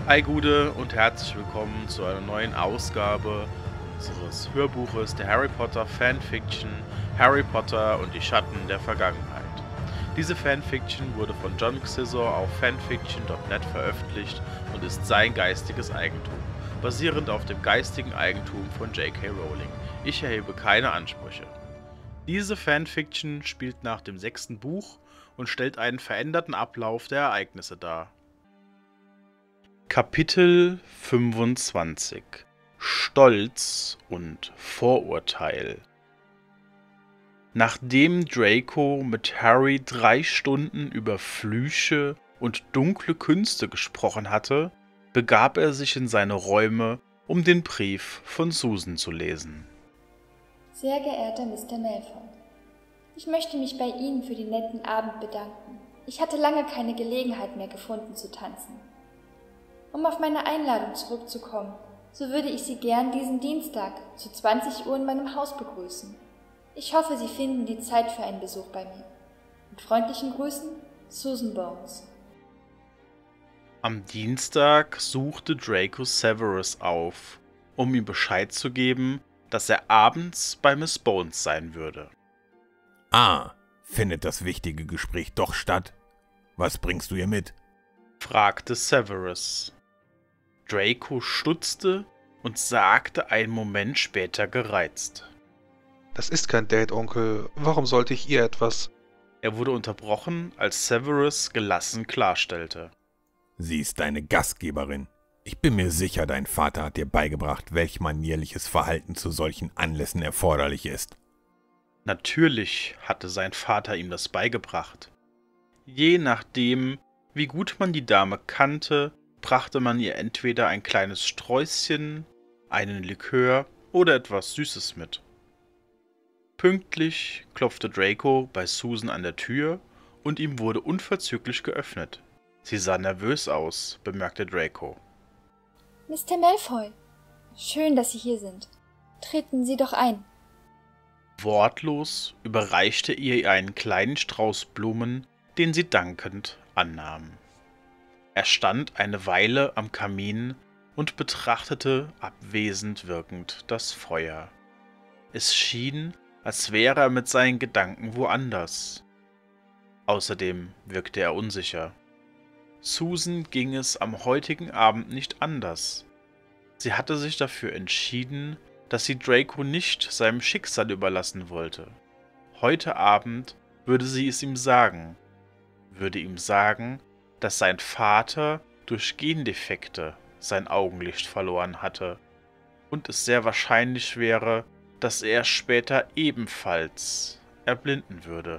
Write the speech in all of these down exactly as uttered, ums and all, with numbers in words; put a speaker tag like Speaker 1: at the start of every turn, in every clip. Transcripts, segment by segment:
Speaker 1: Hi Gude und herzlich willkommen zu einer neuen Ausgabe unseres Hörbuches der Harry Potter Fanfiction Harry Potter und die Schatten der Vergangenheit. Diese Fanfiction wurde von John Xizor auf fanfiction punkt net veröffentlicht und ist sein geistiges Eigentum, basierend auf dem geistigen Eigentum von J K Rowling. Ich erhebe keine Ansprüche. Diese Fanfiction spielt nach dem sechsten Buch und stellt einen veränderten Ablauf der Ereignisse dar. Kapitel fünfundzwanzig – Stolz und Vorurteil. Nachdem Draco mit Harry drei Stunden über Flüche und dunkle Künste gesprochen hatte, begab er sich in seine Räume, um den Brief von Susan zu lesen.
Speaker 2: Sehr geehrter Mister Malfoy, ich möchte mich bei Ihnen für den netten Abend bedanken. Ich hatte lange keine Gelegenheit mehr gefunden zu tanzen. Um auf meine Einladung zurückzukommen, so würde ich Sie gern diesen Dienstag zu zwanzig Uhr in meinem Haus begrüßen. Ich hoffe, Sie finden die Zeit für einen Besuch bei mir. Mit freundlichen Grüßen, Susan Bones.
Speaker 1: Am Dienstag suchte Draco Severus auf, um ihm Bescheid zu geben, dass er abends bei Miss Bones sein würde.
Speaker 3: Ah, findet das wichtige Gespräch doch statt? Was bringst du ihr mit?
Speaker 1: Fragte Severus. Draco stutzte und sagte einen Moment später gereizt.
Speaker 4: Das ist kein Date, Onkel. Warum sollte ich ihr etwas?
Speaker 1: Er wurde unterbrochen, als Severus gelassen klarstellte.
Speaker 3: Sie ist deine Gastgeberin. Ich bin mir sicher, dein Vater hat dir beigebracht, welch manierliches Verhalten zu solchen Anlässen erforderlich ist.
Speaker 1: Natürlich hatte sein Vater ihm das beigebracht. Je nachdem, wie gut man die Dame kannte, brachte man ihr entweder ein kleines Sträußchen, einen Likör oder etwas Süßes mit. Pünktlich klopfte Draco bei Susan an der Tür und ihm wurde unverzüglich geöffnet. Sie sah nervös aus, bemerkte Draco.
Speaker 2: Mister Malfoy, schön, dass Sie hier sind. Treten Sie doch ein.
Speaker 1: Wortlos überreichte ihr einen kleinen Strauß Blumen, den sie dankend annahm. Er stand eine Weile am Kamin und betrachtete abwesend wirkend das Feuer. Es schien, als wäre er mit seinen Gedanken woanders. Außerdem wirkte er unsicher. Susan ging es am heutigen Abend nicht anders. Sie hatte sich dafür entschieden, dass sie Draco nicht seinem Schicksal überlassen wollte. Heute Abend würde sie es ihm sagen, würde ihm sagen, dass sein Vater durch Gendefekte sein Augenlicht verloren hatte und es sehr wahrscheinlich wäre, dass er später ebenfalls erblinden würde.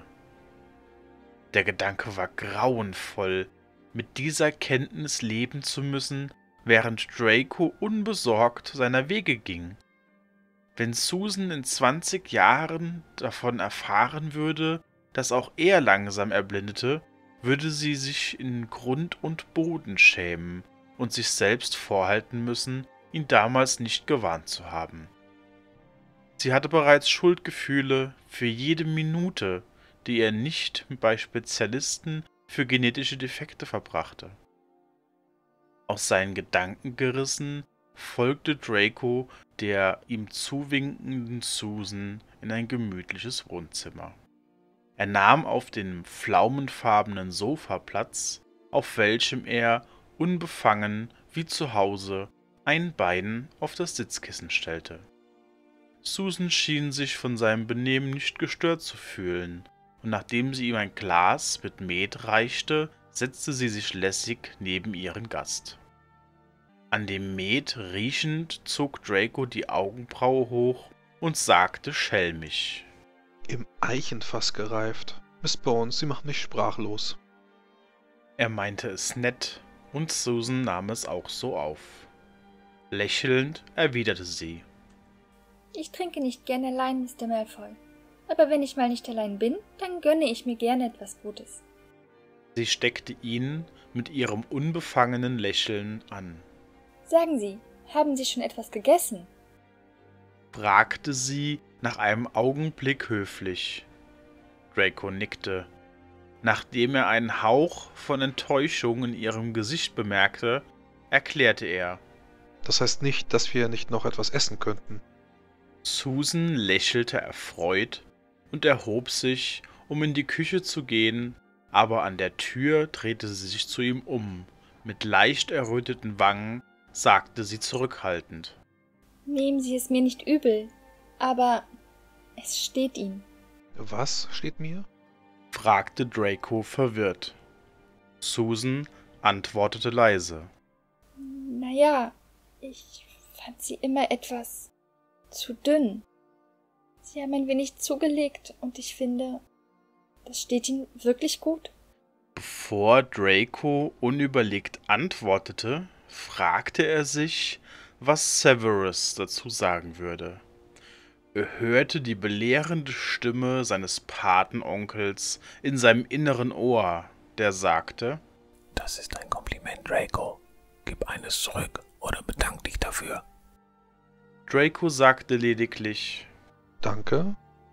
Speaker 1: Der Gedanke war grauenvoll, mit dieser Kenntnis leben zu müssen, während Draco unbesorgt seiner Wege ging. Wenn Susan in zwanzig Jahren davon erfahren würde, dass auch er langsam erblindete, würde sie sich in Grund und Boden schämen und sich selbst vorhalten müssen, ihn damals nicht gewarnt zu haben. Sie hatte bereits Schuldgefühle für jede Minute, die er nicht bei Spezialisten für genetische Defekte verbrachte. Aus seinen Gedanken gerissen, folgte Draco der ihm zuwinkenden Susan in ein gemütliches Wohnzimmer. Er nahm auf dem pflaumenfarbenen Sofa Platz, auf welchem er, unbefangen wie zu Hause, ein Bein auf das Sitzkissen stellte. Susan schien sich von seinem Benehmen nicht gestört zu fühlen, und nachdem sie ihm ein Glas mit Met reichte, setzte sie sich lässig neben ihren Gast. An dem Met riechend zog Draco die Augenbraue hoch und sagte schelmisch:
Speaker 4: Im Eichenfass gereift. Miss Bones, Sie macht mich sprachlos.
Speaker 1: Er meinte es nett, und Susan nahm es auch so auf. Lächelnd erwiderte sie:
Speaker 2: Ich trinke nicht gern allein, Mister Malfoy. Aber wenn ich mal nicht allein bin, dann gönne ich mir gerne etwas Gutes.
Speaker 1: Sie steckte ihn mit ihrem unbefangenen Lächeln an.
Speaker 2: Sagen Sie, haben Sie schon etwas gegessen?
Speaker 1: Fragte sie nach einem Augenblick höflich. Draco nickte. Nachdem er einen Hauch von Enttäuschung in ihrem Gesicht bemerkte, erklärte er.
Speaker 4: Das heißt nicht, dass wir nicht noch etwas essen könnten.
Speaker 1: Susan lächelte erfreut und erhob sich, um in die Küche zu gehen, aber an der Tür drehte sie sich zu ihm um. Mit leicht erröteten Wangen sagte sie zurückhaltend:
Speaker 2: Nehmen Sie es mir nicht übel, aber es steht Ihnen.
Speaker 4: Was steht mir?
Speaker 1: fragte Draco verwirrt. Susan antwortete leise:
Speaker 2: Naja, ich fand sie immer etwas zu dünn. Sie haben ein wenig zugelegt und ich finde, das steht Ihnen wirklich gut.
Speaker 1: Bevor Draco unüberlegt antwortete, fragte er sich, was Severus dazu sagen würde. Er hörte die belehrende Stimme seines Patenonkels in seinem inneren Ohr, der sagte:
Speaker 3: Das ist ein Kompliment, Draco. Gib eines zurück oder bedank dich dafür.
Speaker 1: Draco sagte lediglich:
Speaker 4: Danke.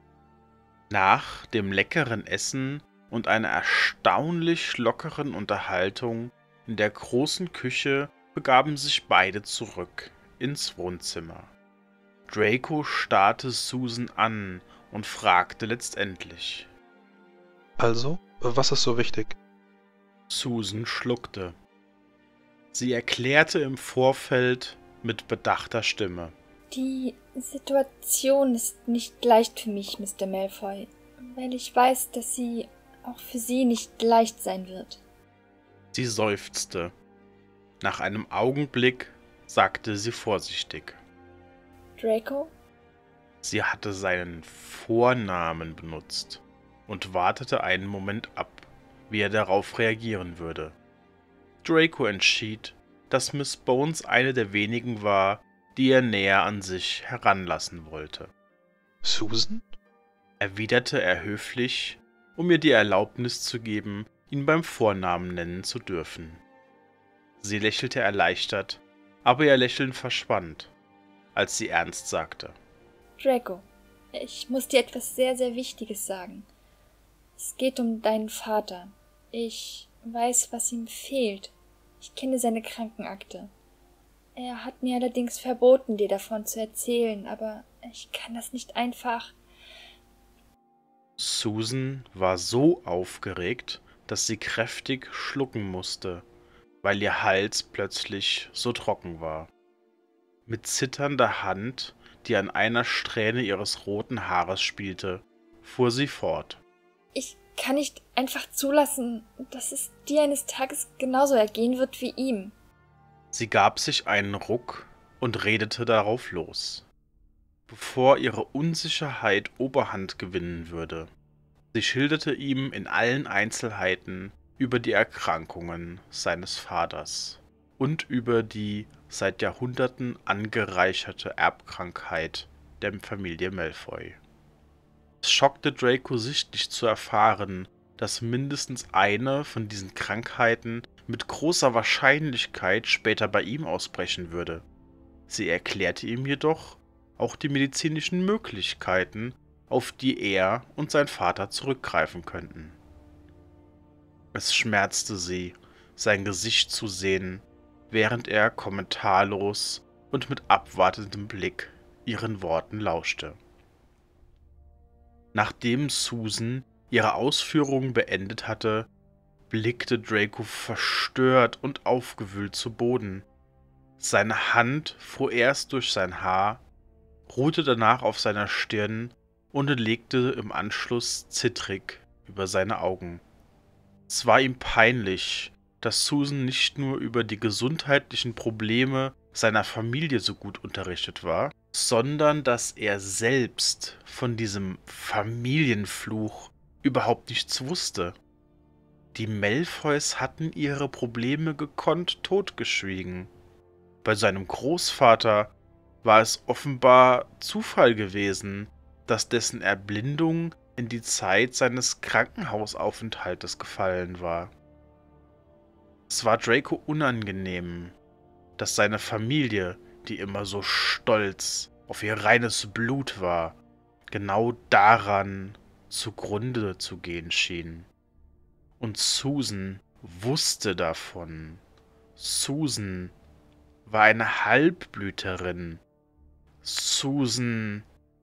Speaker 1: Nach dem leckeren Essen und einer erstaunlich lockeren Unterhaltung in der großen Küche begaben sich beide zurück ins Wohnzimmer. Draco starrte Susan an und fragte letztendlich.
Speaker 4: Also, was ist so wichtig?
Speaker 1: Susan schluckte. Sie erklärte im Vorfeld mit bedachter Stimme.
Speaker 2: Die Situation ist nicht leicht für mich, Mister Malfoy, weil ich weiß, dass sie auch für Sie nicht leicht sein wird.
Speaker 1: Sie seufzte. Nach einem Augenblick sagte sie vorsichtig.
Speaker 2: Draco?
Speaker 1: Sie hatte seinen Vornamen benutzt und wartete einen Moment ab, wie er darauf reagieren würde. Draco entschied, dass Miss Bones eine der wenigen war, die er näher an sich heranlassen wollte.
Speaker 4: Susan?
Speaker 1: Erwiderte er höflich, um ihr die Erlaubnis zu geben, ihn beim Vornamen nennen zu dürfen. Sie lächelte erleichtert, aber ihr Lächeln verschwand, als sie ernst sagte.
Speaker 2: Draco, ich muss dir etwas sehr, sehr Wichtiges sagen. Es geht um deinen Vater. Ich weiß, was ihm fehlt. Ich kenne seine Krankenakte. Er hat mir allerdings verboten, dir davon zu erzählen, aber ich kann das nicht einfach.
Speaker 1: Susan war so aufgeregt, dass sie kräftig schlucken musste, weil ihr Hals plötzlich so trocken war. Mit zitternder Hand, die an einer Strähne ihres roten Haares spielte, fuhr sie fort.
Speaker 2: Ich kann nicht einfach zulassen, dass es dir eines Tages genauso ergehen wird wie ihm.
Speaker 1: Sie gab sich einen Ruck und redete darauf los, bevor ihre Unsicherheit Oberhand gewinnen würde. Sie schilderte ihm in allen Einzelheiten über die Erkrankungen seines Vaters und über die seit Jahrhunderten angereicherte Erbkrankheit der Familie Malfoy. Es schockte Draco sichtlich zu erfahren, dass mindestens eine von diesen Krankheiten mit großer Wahrscheinlichkeit später bei ihm ausbrechen würde. Sie erklärte ihm jedoch auch die medizinischen Möglichkeiten, auf die er und sein Vater zurückgreifen könnten. Es schmerzte sie, sein Gesicht zu sehen, während er kommentarlos und mit abwartendem Blick ihren Worten lauschte. Nachdem Susan ihre Ausführungen beendet hatte, blickte Draco verstört und aufgewühlt zu Boden. Seine Hand fuhr erst durch sein Haar, ruhte danach auf seiner Stirn und legte im Anschluss zittrig über seine Augen. Es war ihm peinlich, dass Susan nicht nur über die gesundheitlichen Probleme seiner Familie so gut unterrichtet war, sondern dass er selbst von diesem Familienfluch überhaupt nichts wusste. Die Malfoys hatten ihre Probleme gekonnt totgeschwiegen. Bei seinem Großvater war es offenbar Zufall gewesen, dass dessen Erblindung in die Zeit seines Krankenhausaufenthaltes gefallen war. Es war Draco unangenehm, dass seine Familie, die immer so stolz auf ihr reines Blut war, genau daran zugrunde zu gehen schien. Und Susan wusste davon. Susan war eine Halbblüterin. Susan.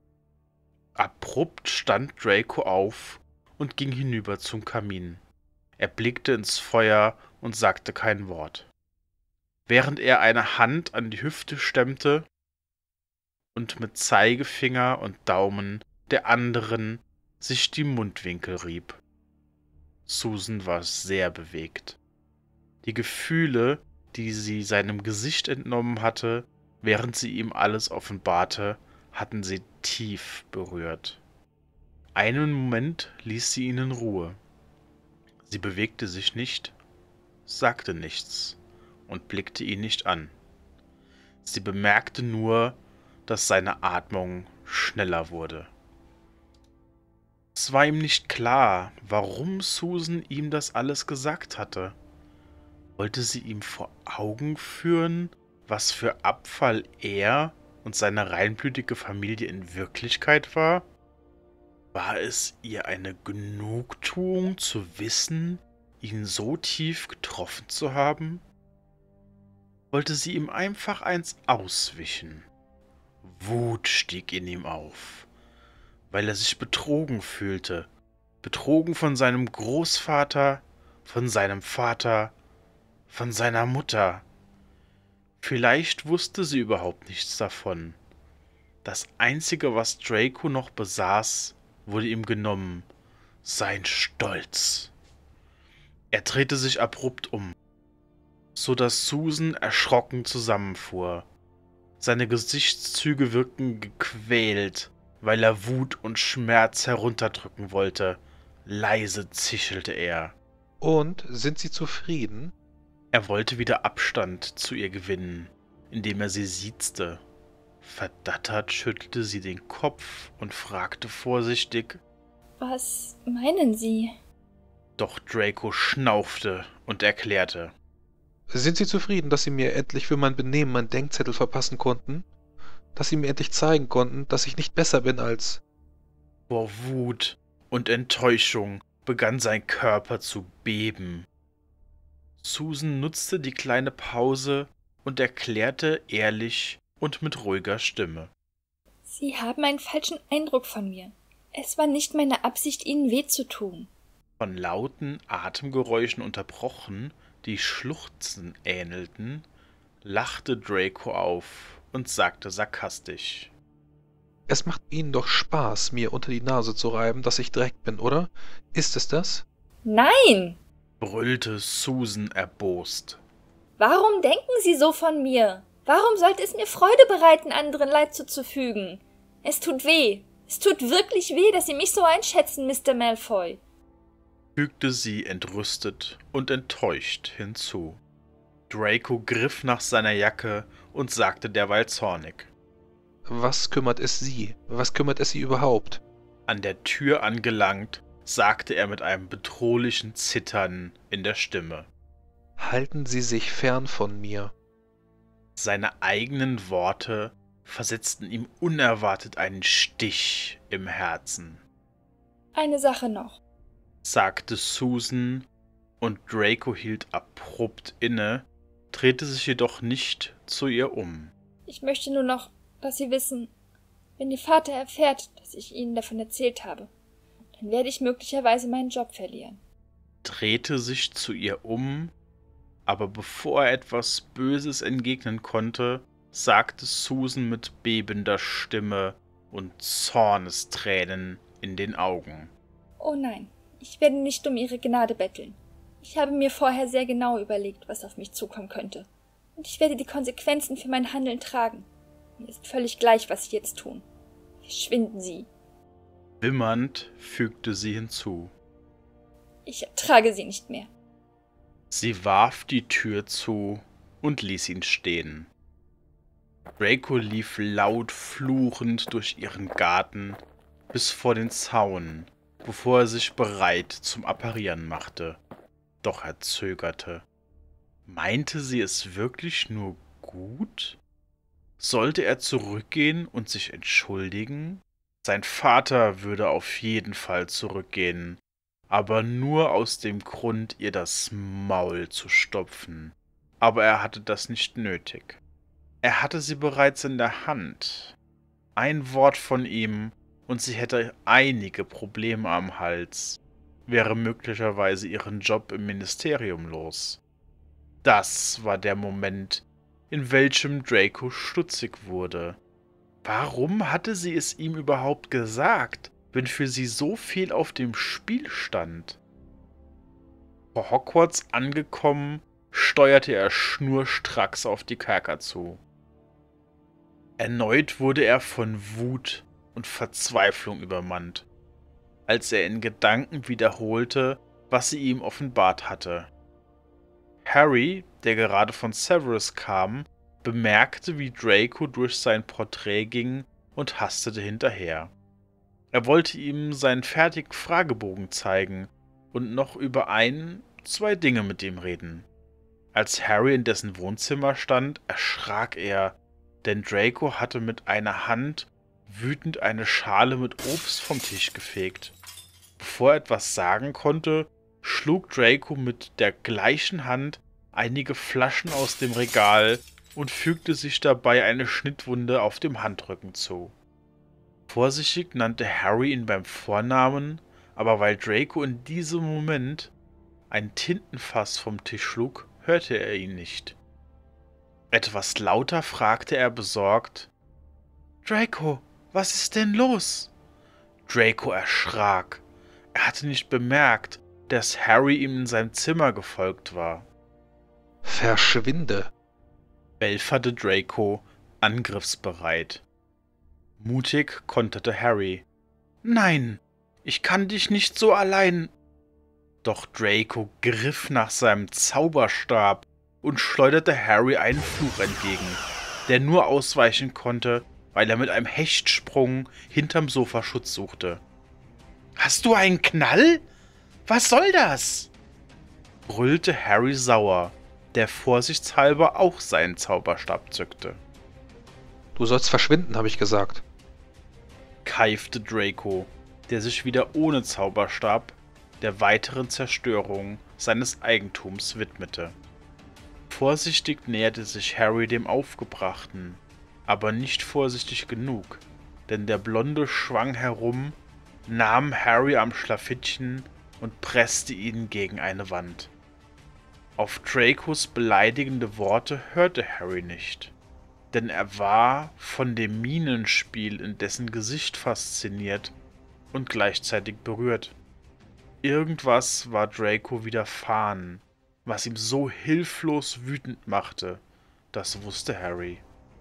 Speaker 1: Abrupt stand Draco auf und ging hinüber zum Kamin. Er blickte ins Feuer und sagte kein Wort, während er eine Hand an die Hüfte stemmte und mit Zeigefinger und Daumen der anderen sich die Mundwinkel rieb. Susan war sehr bewegt. Die Gefühle, die sie seinem Gesicht entnommen hatte, während sie ihm alles offenbarte, hatten sie tief berührt. Einen Moment ließ sie ihn in Ruhe. Sie bewegte sich nicht, sagte nichts und blickte ihn nicht an. Sie bemerkte nur, dass seine Atmung schneller wurde. Es war ihm nicht klar, warum Susan ihm das alles gesagt hatte. Wollte sie ihm vor Augen führen, was für Abfall er und seine reinblütige Familie in Wirklichkeit war? War es ihr eine Genugtuung zu wissen, ihn so tief getroffen zu haben? Wollte sie ihm einfach eins auswischen? Wut stieg in ihm auf, weil er sich betrogen fühlte, betrogen von seinem Großvater, von seinem Vater, von seiner Mutter. Vielleicht wusste sie überhaupt nichts davon. Das Einzige, was Draco noch besaß, wurde ihm genommen, sein Stolz. Er drehte sich abrupt um, so dass Susan erschrocken zusammenfuhr. Seine Gesichtszüge wirkten gequält, weil er Wut und Schmerz herunterdrücken wollte. Leise zischelte er.
Speaker 4: Und sind Sie zufrieden?
Speaker 1: Er wollte wieder Abstand zu ihr gewinnen, indem er sie siezte. Verdattert schüttelte sie den Kopf und fragte vorsichtig:
Speaker 2: Was meinen Sie?
Speaker 1: Doch Draco schnaufte und erklärte:
Speaker 4: Sind Sie zufrieden, dass Sie mir endlich für mein Benehmen meinen Denkzettel verpassen konnten? Dass Sie mir endlich zeigen konnten, dass ich nicht besser bin als...
Speaker 1: Vor Wut und Enttäuschung begann sein Körper zu beben. Susan nutzte die kleine Pause und erklärte ehrlich und mit ruhiger Stimme:
Speaker 2: Sie haben einen falschen Eindruck von mir. Es war nicht meine Absicht, Ihnen weh zu tun.
Speaker 1: Von lauten Atemgeräuschen unterbrochen, die Schluchzen ähnelten, lachte Draco auf und sagte sarkastisch:
Speaker 4: Es macht Ihnen doch Spaß, mir unter die Nase zu reiben, dass ich Dreck bin, oder? Ist es das?
Speaker 2: Nein!
Speaker 1: brüllte Susan erbost.
Speaker 2: Warum denken Sie so von mir? Warum sollte es mir Freude bereiten, anderen Leid zuzufügen? Es tut weh. Es tut wirklich weh, dass Sie mich so einschätzen, Mister Malfoy,
Speaker 1: fügte sie entrüstet und enttäuscht hinzu. Draco griff nach seiner Jacke und sagte derweil zornig:
Speaker 4: Was kümmert es Sie? Was kümmert es Sie überhaupt?
Speaker 1: An der Tür angelangt, sagte er mit einem bedrohlichen Zittern in der Stimme:
Speaker 4: Halten Sie sich fern von mir.
Speaker 1: Seine eigenen Worte versetzten ihm unerwartet einen Stich im Herzen.
Speaker 2: Eine Sache noch,
Speaker 1: sagte Susan, und Draco hielt abrupt inne, drehte sich jedoch nicht zu ihr um.
Speaker 2: Ich möchte nur noch, dass Sie wissen, wenn Ihr Vater erfährt, dass ich Ihnen davon erzählt habe, dann werde ich möglicherweise meinen Job verlieren.
Speaker 1: Drehte sich zu ihr um, aber bevor er etwas Böses entgegnen konnte, sagte Susan mit bebender Stimme und Zornestränen in den Augen:
Speaker 2: Oh nein, ich werde nicht um Ihre Gnade betteln. Ich habe mir vorher sehr genau überlegt, was auf mich zukommen könnte. Und ich werde die Konsequenzen für mein Handeln tragen. Mir ist völlig gleich, was Sie jetzt tun. Verschwinden Sie.
Speaker 1: Wimmernd fügte sie hinzu:
Speaker 2: Ich ertrage Sie nicht mehr.
Speaker 1: Sie warf die Tür zu und ließ ihn stehen. Draco lief laut fluchend durch ihren Garten bis vor den Zaun, bevor er sich bereit zum Apparieren machte. Doch er zögerte. Meinte sie es wirklich nur gut? Sollte er zurückgehen und sich entschuldigen? Sein Vater würde auf jeden Fall zurückgehen, aber nur aus dem Grund, ihr das Maul zu stopfen. Aber er hatte das nicht nötig. Er hatte sie bereits in der Hand. Ein Wort von ihm und sie hätte einige Probleme am Hals, wäre möglicherweise ihren Job im Ministerium los. Das war der Moment, in welchem Draco stutzig wurde. Warum hatte sie es ihm überhaupt gesagt, wenn für sie so viel auf dem Spiel stand? Vor Hogwarts angekommen, steuerte er schnurstracks auf die Kerker zu. Erneut wurde er von Wut und Verzweiflung übermannt, als er in Gedanken wiederholte, was sie ihm offenbart hatte. Harry, der gerade von Severus kam, bemerkte, wie Draco durch sein Porträt ging und hastete hinterher. Er wollte ihm seinen fertigen Fragebogen zeigen und noch über ein, zwei Dinge mit ihm reden. Als Harry in dessen Wohnzimmer stand, erschrak er, denn Draco hatte mit einer Hand wütend eine Schale mit Obst vom Tisch gefegt. Bevor er etwas sagen konnte, schlug Draco mit der gleichen Hand einige Flaschen aus dem Regal und fügte sich dabei eine Schnittwunde auf dem Handrücken zu. Vorsichtig nannte Harry ihn beim Vornamen, aber weil Draco in diesem Moment ein Tintenfass vom Tisch schlug, hörte er ihn nicht. Etwas lauter fragte er besorgt: »Draco, was ist denn los?« Draco erschrak. Er hatte nicht bemerkt, dass Harry ihm in sein Zimmer gefolgt war.
Speaker 4: »Verschwinde«,
Speaker 1: belferte Draco, angriffsbereit. Mutig konterte Harry: »Nein, ich kann dich nicht so allein.« Doch Draco griff nach seinem Zauberstab und schleuderte Harry einen Fluch entgegen, der nur ausweichen konnte, weil er mit einem Hechtsprung hinterm Sofa Schutz suchte. »Hast du einen Knall? Was soll das?« brüllte Harry sauer, der vorsichtshalber auch seinen Zauberstab zückte.
Speaker 4: »Du sollst verschwinden, habe ich gesagt«,
Speaker 1: keifte Draco, der sich wieder ohne Zauberstab der weiteren Zerstörung seines Eigentums widmete. Vorsichtig näherte sich Harry dem Aufgebrachten, aber nicht vorsichtig genug, denn der Blonde schwang herum, nahm Harry am Schlafittchen und presste ihn gegen eine Wand. Auf Dracos beleidigende Worte hörte Harry nicht, denn er war von dem Mienenspiel in dessen Gesicht fasziniert und gleichzeitig berührt. Irgendwas war Draco widerfahren, was ihn so hilflos wütend machte, das wusste Harry.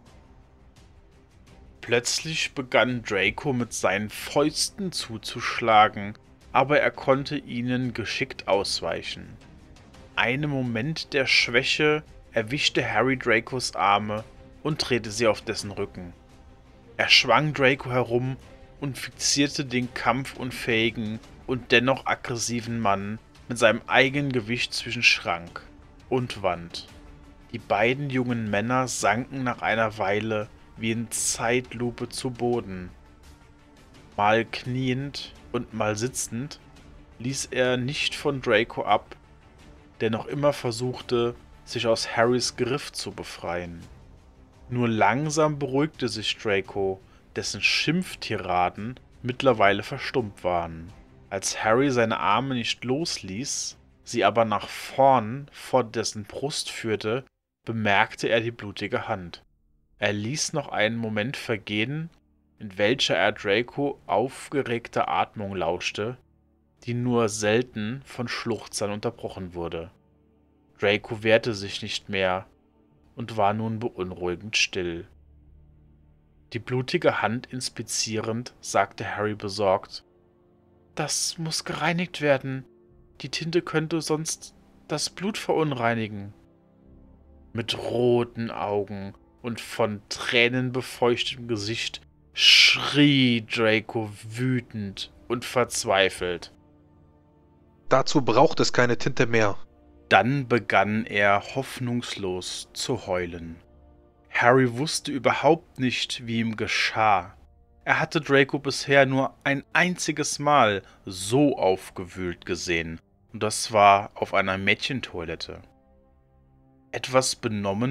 Speaker 1: Plötzlich begann Draco mit seinen Fäusten zuzuschlagen, aber er konnte ihnen geschickt ausweichen. Einen Moment der Schwäche erwischte Harry Dracos Arme und drehte sie auf dessen Rücken. Er schwang Draco herum und fixierte den kampfunfähigen und dennoch aggressiven Mann mit seinem eigenen Gewicht zwischen Schrank und Wand. Die beiden jungen Männer sanken nach einer Weile wie in Zeitlupe zu Boden. Mal kniend und mal sitzend ließ er nicht von Draco ab, der noch immer versuchte, sich aus Harrys Griff zu befreien. Nur langsam beruhigte sich Draco, dessen Schimpftiraden mittlerweile verstummt waren. Als Harry seine Arme nicht losließ, sie aber nach vorn vor dessen Brust führte, bemerkte er die blutige Hand. Er ließ noch einen Moment vergehen, in welcher er Draco aufgeregter Atmung lauschte, die nur selten von Schluchzern unterbrochen wurde. Draco wehrte sich nicht mehr und war nun beunruhigend still. Die blutige Hand inspizierend, sagte Harry besorgt: »Das muss gereinigt werden. Die Tinte könnte sonst das Blut verunreinigen.« Mit roten Augen und von Tränen befeuchtetem Gesicht schrie Draco wütend und verzweifelt.
Speaker 4: »Dazu braucht es keine Tinte mehr.«
Speaker 1: Dann begann er hoffnungslos zu heulen. Harry wusste überhaupt nicht, wie ihm geschah. Er hatte Draco bisher nur ein einziges Mal so aufgewühlt gesehen, und das war auf einer Mädchentoilette. Etwas benommen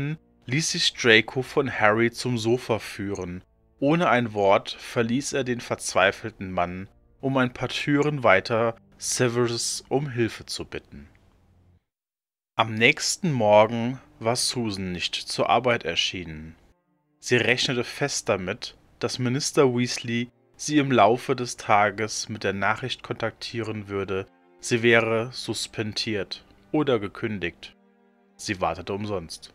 Speaker 1: ließ sich Draco von Harry zum Sofa führen. Ohne ein Wort verließ er den verzweifelten Mann, um ein paar Türen weiter Severus um Hilfe zu bitten. Am nächsten Morgen war Susan nicht zur Arbeit erschienen. Sie rechnete fest damit, dass Minister Weasley sie im Laufe des Tages mit der Nachricht kontaktieren würde, sie wäre suspendiert oder gekündigt. Sie wartete umsonst.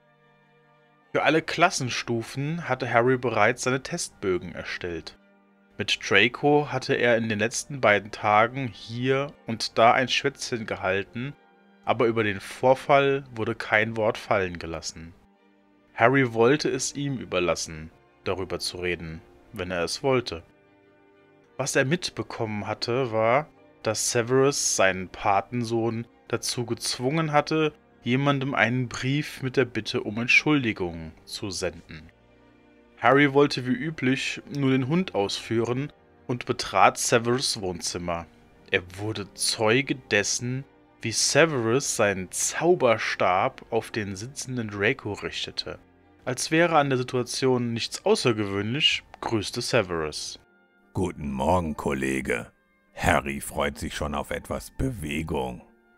Speaker 1: Für alle Klassenstufen hatte Harry bereits seine Testbögen erstellt. Mit Draco hatte er in den letzten beiden Tagen hier und da ein Schwätzchen gehalten, aber über den Vorfall wurde kein Wort fallen gelassen. Harry wollte es ihm überlassen, darüber zu reden, wenn er es wollte. Was er mitbekommen hatte, war, dass Severus seinen Patensohn dazu gezwungen hatte, jemandem einen Brief mit der Bitte um Entschuldigung zu senden. Harry wollte wie üblich nur den Hund ausführen und betrat Severus' Wohnzimmer. Er wurde Zeuge dessen, wie Severus seinen Zauberstab auf den sitzenden Draco richtete. Als wäre an der Situation nichts außergewöhnlich, grüßte Severus.
Speaker 3: Guten Morgen, Kollege. Harry freut sich schon auf etwas Bewegung.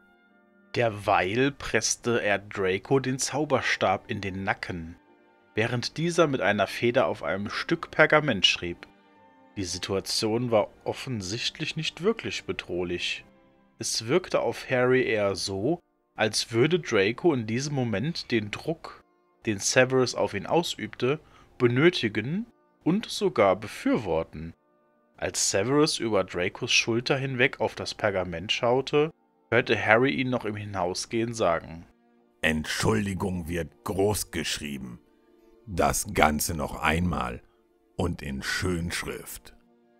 Speaker 1: Derweil presste er Draco den Zauberstab in den Nacken, während dieser mit einer Feder auf einem Stück Pergament schrieb. Die Situation war offensichtlich nicht wirklich bedrohlich. Es wirkte auf Harry eher so, als würde Draco in diesem Moment den Druck, den Severus auf ihn ausübte, benötigen und sogar befürworten. Als Severus über Dracos Schulter hinweg auf das Pergament schaute, hörte Harry ihn noch im Hinausgehen sagen:
Speaker 3: Entschuldigung wird groß geschrieben. Das Ganze noch einmal und in Schönschrift.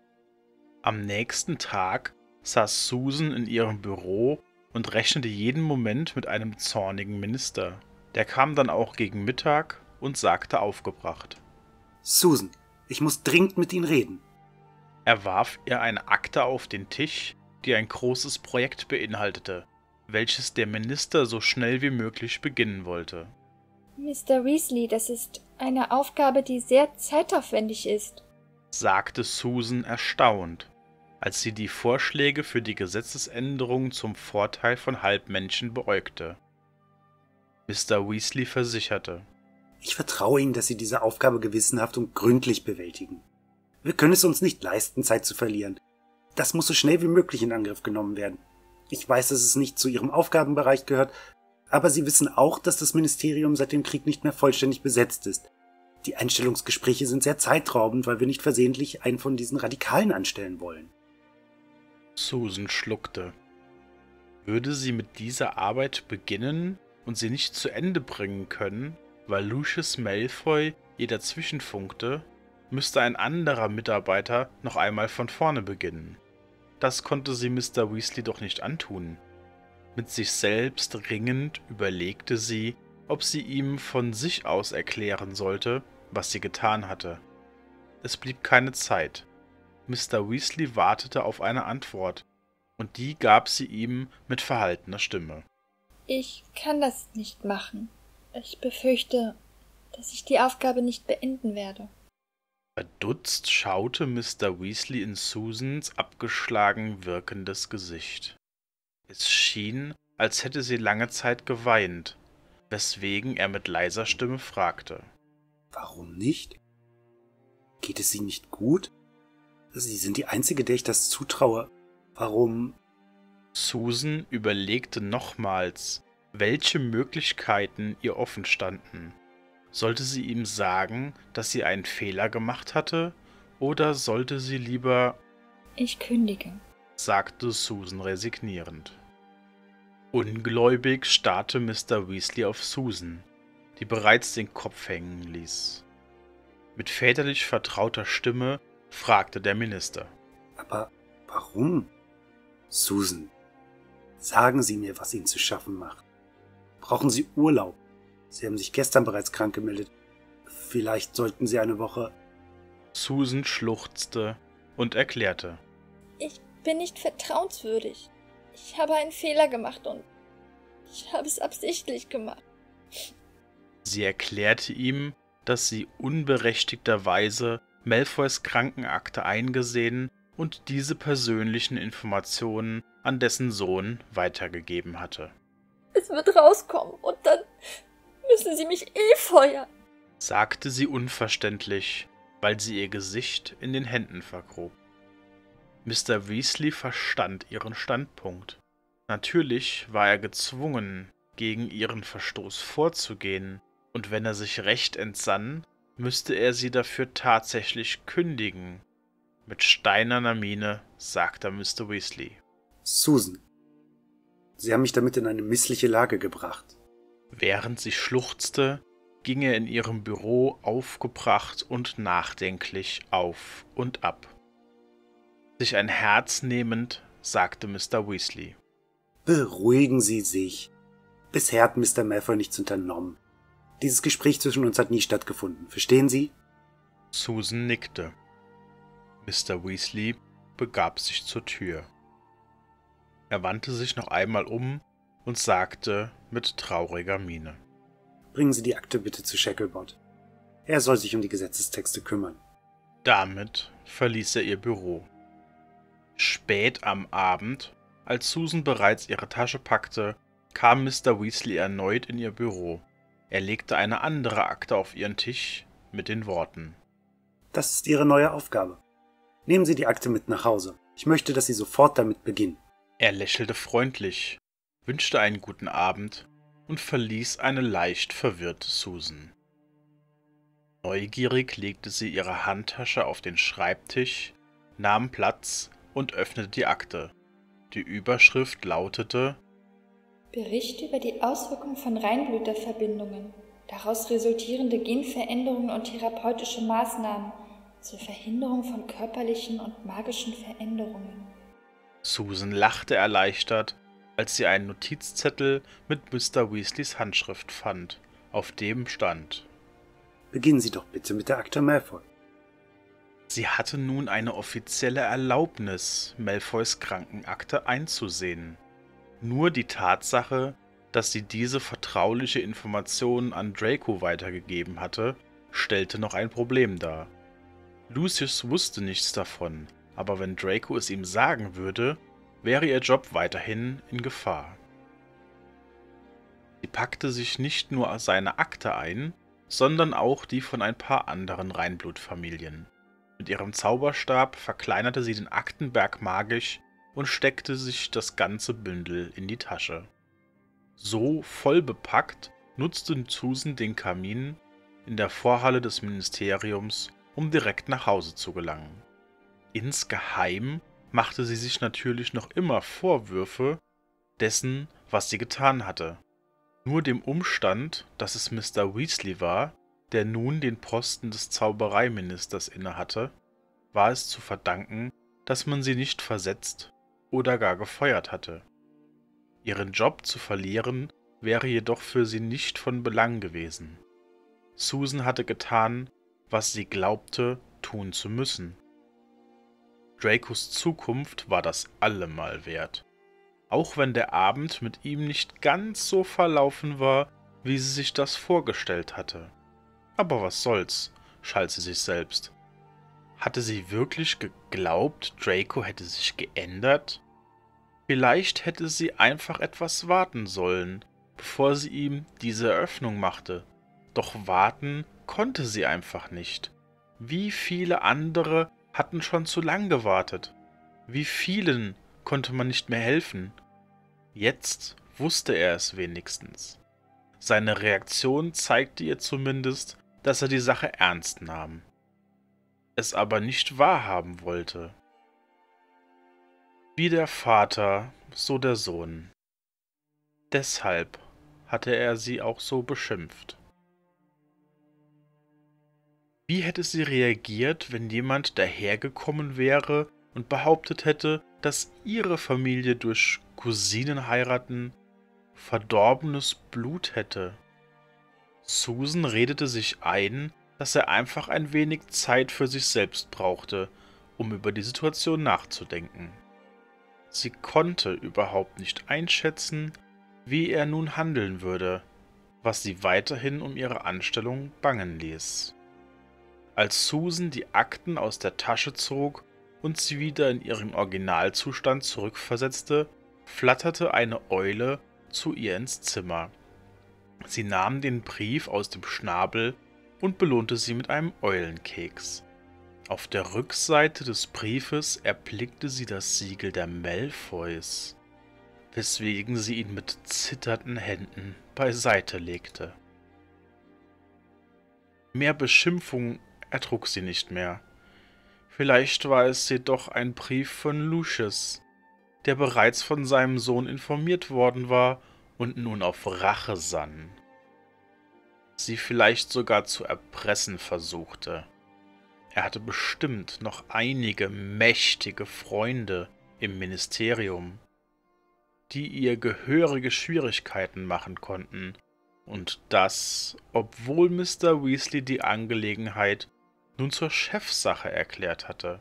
Speaker 1: Am nächsten Tag saß Susan in ihrem Büro und rechnete jeden Moment mit einem zornigen Minister. Der kam dann auch gegen Mittag und sagte aufgebracht:
Speaker 5: Susan, ich muss dringend mit Ihnen reden.
Speaker 1: Er warf ihr eine Akte auf den Tisch, die ein großes Projekt beinhaltete, welches der Minister so schnell wie möglich beginnen wollte.
Speaker 2: Mister Weasley, das ist eine Aufgabe, die sehr zeitaufwendig ist,
Speaker 1: sagte Susan erstaunt, als sie die Vorschläge für die Gesetzesänderung zum Vorteil von Halbmenschen beäugte. Mister Weasley versicherte:
Speaker 5: Ich vertraue Ihnen, dass Sie diese Aufgabe gewissenhaft und gründlich bewältigen. Wir können es uns nicht leisten, Zeit zu verlieren. Das muss so schnell wie möglich in Angriff genommen werden. Ich weiß, dass es nicht zu Ihrem Aufgabenbereich gehört, aber Sie wissen auch, dass das Ministerium seit dem Krieg nicht mehr vollständig besetzt ist. Die Einstellungsgespräche sind sehr zeitraubend, weil wir nicht versehentlich einen von diesen Radikalen anstellen wollen.
Speaker 1: Susan schluckte. Würde sie mit dieser Arbeit beginnen und sie nicht zu Ende bringen können, weil Lucius Malfoy ihr dazwischenfunkte, müsste ein anderer Mitarbeiter noch einmal von vorne beginnen. Das konnte sie Mister Weasley doch nicht antun. Mit sich selbst ringend überlegte sie, ob sie ihm von sich aus erklären sollte, was sie getan hatte. Es blieb keine Zeit. Mister Weasley wartete auf eine Antwort, und die gab sie ihm mit verhaltener Stimme.
Speaker 2: Ich kann das nicht machen. Ich befürchte, dass ich die Aufgabe nicht beenden werde.
Speaker 1: Verdutzt schaute Mister Weasley in Susans abgeschlagen wirkendes Gesicht. Es schien, als hätte sie lange Zeit geweint, weswegen er mit leiser Stimme fragte:
Speaker 5: Warum nicht? Geht es Ihnen nicht gut? Sie sind die Einzige, der ich das zutraue. Warum?
Speaker 1: Susan überlegte nochmals, welche Möglichkeiten ihr offen standen. Sollte sie ihm sagen, dass sie einen Fehler gemacht hatte, oder sollte sie lieber...
Speaker 2: Ich kündige,
Speaker 1: sagte Susan resignierend. Ungläubig starrte Mister Weasley auf Susan, die bereits den Kopf hängen ließ. Mit väterlich vertrauter Stimme fragte der Minister:
Speaker 5: Aber warum? Susan, sagen Sie mir, was Ihnen zu schaffen macht. Brauchen Sie Urlaub? Sie haben sich gestern bereits krank gemeldet. Vielleicht sollten Sie eine Woche...
Speaker 1: Susan schluchzte und erklärte:
Speaker 2: Ich bin nicht vertrauenswürdig. Ich habe einen Fehler gemacht und ich habe es absichtlich gemacht.
Speaker 1: Sie erklärte ihm, dass sie unberechtigterweise Malfoys Krankenakte eingesehen und diese persönlichen Informationen an dessen Sohn weitergegeben hatte.
Speaker 2: Es wird rauskommen und dann müssen sie mich eh feuern,
Speaker 1: sagte sie unverständlich, weil sie ihr Gesicht in den Händen vergrub. Mister Weasley verstand ihren Standpunkt. Natürlich war er gezwungen, gegen ihren Verstoß vorzugehen, und wenn er sich recht entsann, müsste er sie dafür tatsächlich kündigen. Mit steinerner Miene sagte Mister Weasley:
Speaker 5: Susan, Sie haben mich damit in eine missliche Lage gebracht.
Speaker 1: Während sie schluchzte, ging er in ihrem Büro aufgebracht und nachdenklich auf und ab. Sich ein Herz nehmend, sagte Mister Weasley:
Speaker 5: Beruhigen Sie sich. Bisher hat Mister Malfoy nichts unternommen. Dieses Gespräch zwischen uns hat nie stattgefunden. Verstehen Sie?
Speaker 1: Susan nickte. Mister Weasley begab sich zur Tür. Er wandte sich noch einmal um und sagte mit trauriger Miene:
Speaker 5: Bringen Sie die Akte bitte zu Shacklebolt. Er soll sich um die Gesetzestexte kümmern.
Speaker 1: Damit verließ er ihr Büro. Spät am Abend, als Susan bereits ihre Tasche packte, kam Mister Weasley erneut in ihr Büro. Er legte eine andere Akte auf ihren Tisch mit den Worten:
Speaker 5: Das ist Ihre neue Aufgabe. Nehmen Sie die Akte mit nach Hause. Ich möchte, dass Sie sofort damit beginnen.
Speaker 1: Er lächelte freundlich, wünschte einen guten Abend und verließ eine leicht verwirrte Susan. Neugierig legte sie ihre Handtasche auf den Schreibtisch, nahm Platz und öffnete die Akte. Die Überschrift lautete:
Speaker 2: Bericht über die Auswirkungen von Reinblüterverbindungen, daraus resultierende Genveränderungen und therapeutische Maßnahmen zur Verhinderung von körperlichen und magischen Veränderungen.
Speaker 1: Susan lachte erleichtert, als sie einen Notizzettel mit Mister Weasleys Handschrift fand, auf dem stand:
Speaker 5: Beginnen Sie doch bitte mit der Akte Malfoy.
Speaker 1: Sie hatte nun eine offizielle Erlaubnis, Malfoys Krankenakte einzusehen. Nur die Tatsache, dass sie diese vertrauliche Information an Draco weitergegeben hatte, stellte noch ein Problem dar. Lucius wusste nichts davon, aber wenn Draco es ihm sagen würde, wäre ihr Job weiterhin in Gefahr. Sie packte sich nicht nur seine Akte ein, sondern auch die von ein paar anderen Reinblutfamilien. Mit ihrem Zauberstab verkleinerte sie den Aktenberg magisch und steckte sich das ganze Bündel in die Tasche. So voll bepackt nutzte Susan den Kamin in der Vorhalle des Ministeriums, um direkt nach Hause zu gelangen. Insgeheim machte sie sich natürlich noch immer Vorwürfe dessen, was sie getan hatte. Nur dem Umstand, dass es Mister Weasley war, der nun den Posten des Zaubereiministers innehatte, war es zu verdanken, dass man sie nicht versetzt oder gar gefeuert hatte. Ihren Job zu verlieren wäre jedoch für sie nicht von Belang gewesen. Susan hatte getan, was sie glaubte, tun zu müssen. Dracos Zukunft war das allemal wert. Auch wenn der Abend mit ihm nicht ganz so verlaufen war, wie sie sich das vorgestellt hatte. Aber was soll's, schalt sie sich selbst. Hatte sie wirklich geglaubt, Draco hätte sich geändert? Vielleicht hätte sie einfach etwas warten sollen, bevor sie ihm diese Eröffnung machte. Doch warten konnte sie einfach nicht. Wie viele andere hatten schon zu lang gewartet? Wie vielen konnte man nicht mehr helfen? Jetzt wusste er es wenigstens. Seine Reaktion zeigte ihr zumindest, dass er die Sache ernst nahm, es aber nicht wahrhaben wollte. Wie der Vater, so der Sohn. Deshalb hatte er sie auch so beschimpft. Wie hätte sie reagiert, wenn jemand dahergekommen wäre und behauptet hätte, dass ihre Familie durch Cousinenheiraten verdorbenes Blut hätte? Susan redete sich ein, dass er einfach ein wenig Zeit für sich selbst brauchte, um über die Situation nachzudenken. Sie konnte überhaupt nicht einschätzen, wie er nun handeln würde, was sie weiterhin um ihre Anstellung bangen ließ. Als Susan die Akten aus der Tasche zog und sie wieder in ihren Originalzustand zurückversetzte, flatterte eine Eule zu ihr ins Zimmer. Sie nahm den Brief aus dem Schnabel und belohnte sie mit einem Eulenkeks. Auf der Rückseite des Briefes erblickte sie das Siegel der Malfoys, weswegen sie ihn mit zitternden Händen beiseite legte. Mehr Beschimpfung ertrug sie nicht mehr. Vielleicht war es jedoch ein Brief von Lucius, der bereits von seinem Sohn informiert worden war und nun auf Rache sann. Sie vielleicht sogar zu erpressen versuchte. Er hatte bestimmt noch einige mächtige Freunde im Ministerium, die ihr gehörige Schwierigkeiten machen konnten, und das, obwohl Mister Weasley die Angelegenheit nun zur Chefsache erklärt hatte.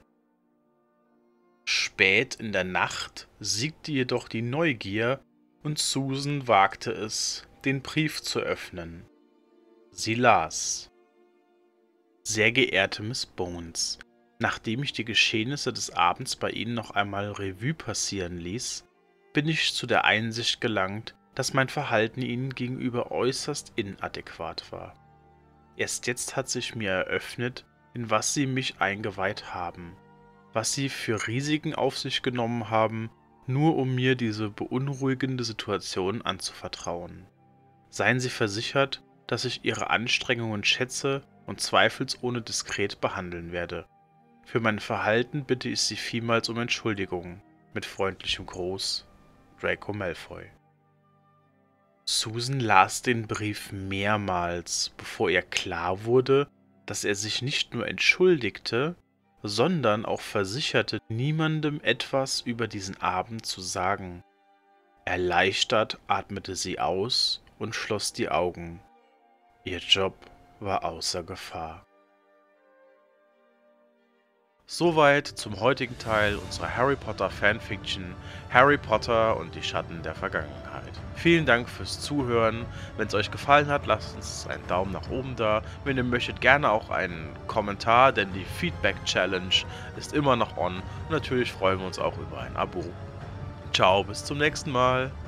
Speaker 1: Spät in der Nacht siegte jedoch die Neugier und Susan wagte es, den Brief zu öffnen. Sie las: Sehr geehrte Miss Bones, nachdem ich die Geschehnisse des Abends bei Ihnen noch einmal Revue passieren ließ, bin ich zu der Einsicht gelangt, dass mein Verhalten Ihnen gegenüber äußerst inadäquat war. Erst jetzt hat sich mir eröffnet, in was Sie mich eingeweiht haben, was Sie für Risiken auf sich genommen haben, nur um mir diese beunruhigende Situation anzuvertrauen. Seien Sie versichert, dass ich Ihre Anstrengungen schätze und zweifelsohne diskret behandeln werde. Für mein Verhalten bitte ich Sie vielmals um Entschuldigung. Mit freundlichem Gruß, Draco Malfoy. Susan las den Brief mehrmals, bevor ihr klar wurde, dass er sich nicht nur entschuldigte, sondern auch versicherte, niemandem etwas über diesen Abend zu sagen. Erleichtert atmete sie aus und schloss die Augen. Ihr Job war außer Gefahr. Soweit zum heutigen Teil unserer Harry Potter Fanfiction Harry Potter und die Schatten der Vergangenheit. Vielen Dank fürs Zuhören. Wenn es euch gefallen hat, lasst uns einen Daumen nach oben da. Wenn ihr möchtet, gerne auch einen Kommentar, denn die Feedback Challenge ist immer noch on. Und natürlich freuen wir uns auch über ein Abo. Ciao, bis zum nächsten Mal.